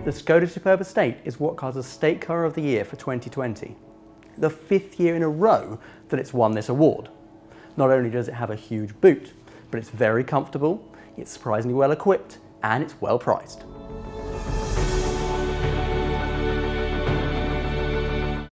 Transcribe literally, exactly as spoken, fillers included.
The ŠKODA Superb Estate is what cars as State Car of the Year for twenty twenty. The fifth year in a row that it's won this award. Not only does it have a huge boot, but it's very comfortable, it's surprisingly well equipped, and it's well priced.